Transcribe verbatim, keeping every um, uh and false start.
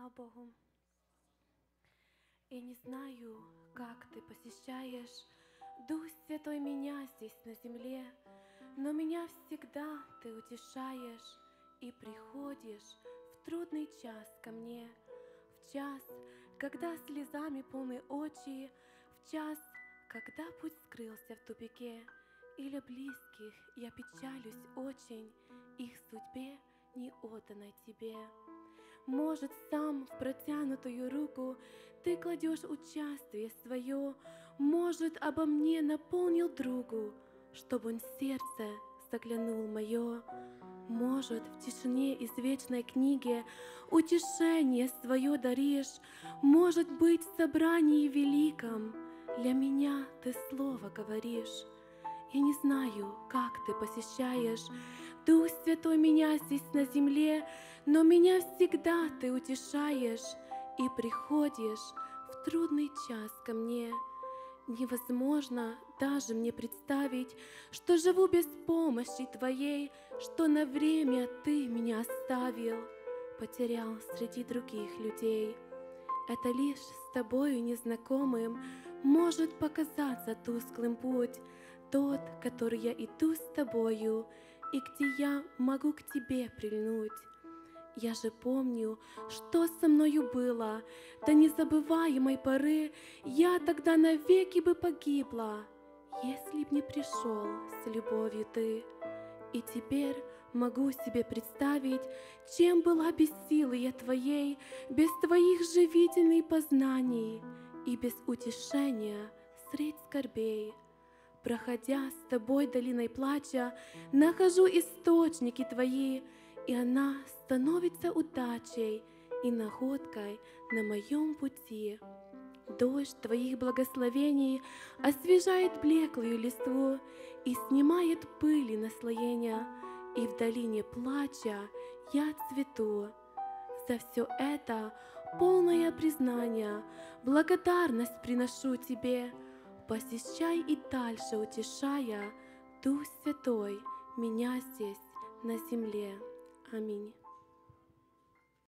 Слава Богу. Я не знаю, как ты посещаешь, Дух Святой, меня здесь на земле, но меня всегда ты утешаешь и приходишь в трудный час ко мне, в час, когда слезами полны очи, в час, когда путь скрылся в тупике, или близких я печалюсь очень, их судьбе не отданной тебе. Может, сам в протянутую руку ты кладешь участие свое, может, обо мне наполнил другу, чтобы он сердце заглянул мое. Может, в тишине извечной книги утешение свое даришь, может быть, в собрании великом для меня ты слово говоришь. Я не знаю, как ты посещаешь, Дух Святой, меня здесь на земле, но меня всегда ты утешаешь и приходишь в трудный час ко мне. Невозможно даже мне представить, что живу без помощи Твоей, что на время Ты меня оставил, потерял среди других людей. Это лишь с Тобою незнакомым может показаться тусклым путь, тот, который я иду с Тобою, и где я могу к Тебе прильнуть. Я же помню, что со мною было, до незабываемой поры я тогда навеки бы погибла, если б не пришел с любовью Ты. И теперь могу себе представить, чем была без силы я Твоей, без Твоих живительных познаний и без утешения средь скорбей. Проходя с Тобой долиной плача, нахожу источники Твои, и она становится удачей и находкой на моем пути. Дождь Твоих благословений освежает блеклую листву и снимает пыли наслоения, и в долине плача я цвету. За все это полное признание, благодарность приношу Тебе. Посещай и дальше утешая, Дух Святой, меня здесь на земле. Аминь.